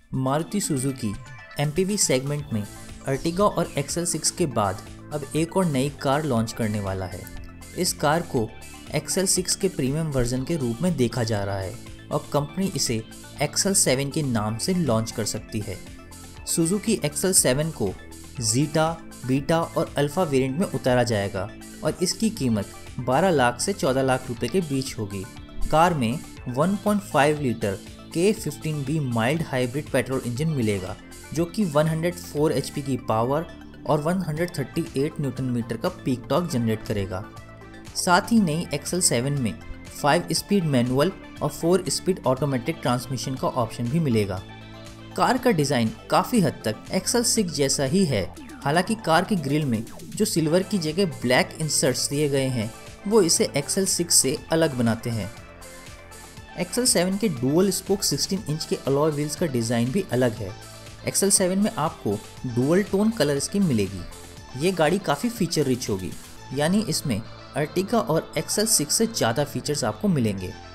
Maruti Suzuki MPV segment में Ertiga और XL6 के बाद अब एक और नई कार लॉन्च करने वाला है। इस कार को XL6 के प्रीमियम वर्जन के रूप में देखा जा रहा है और कंपनी इसे XL7 के नाम से लॉन्च कर सकती है। सुजुकी XL7 को जीटा, बीटा और अल्फा वेरिएंट में उतारा जाएगा और इसकी कीमत 12 लाख से 14 लाख रुपए के बीच होगी। कार में 1.5 litre K15B mild hybrid petrol engine मिलेगा जो कि 104 HP की पावर और 138 न्यूटन मीटर का पीक टॉर्क जनरेट करेगा। साथ ही नई XL7 में 5 स्पीड मैनुअल और 4 स्पीड ऑटोमेटिक ट्रांसमिशन का ऑप्शन भी मिलेगा। कार का डिज़ाइन काफ़ी हद तक XL6 जैसा ही है, हालांकि कार की ग्रिल में जो सिल्वर की जगह ब्लैक इंसर्ट्स दिए गए हैं वो इसे XL6 से अलग बनाते हैं। XL7 के डुअल स्पोक 16 इंच के अलॉय व्हील्स का डिज़ाइन भी अलग है। XL7 में आपको डुअल टोन कलर स्कीम मिलेगी। ये गाड़ी काफ़ी फीचर रिच होगी, यानी इसमें अर्टिगा और XL6 से ज़्यादा फीचर्स आपको मिलेंगे।